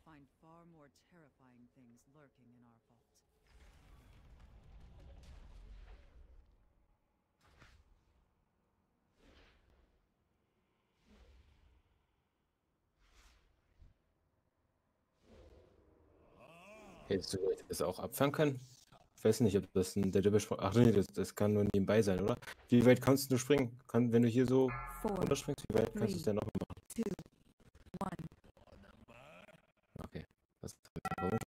find far more terrifying things lurking in our vault. Hättest du vielleicht das auch abfangen können? Ich weiß nicht, ob das ein der Sprung. Ach nee, das kann nur nebenbei sein, oder? Wie weit kannst du springen? Wenn du hier so 4, runterspringst, wie weit kannst du es denn noch machen? 2, 1. Okay. Das ist komisch.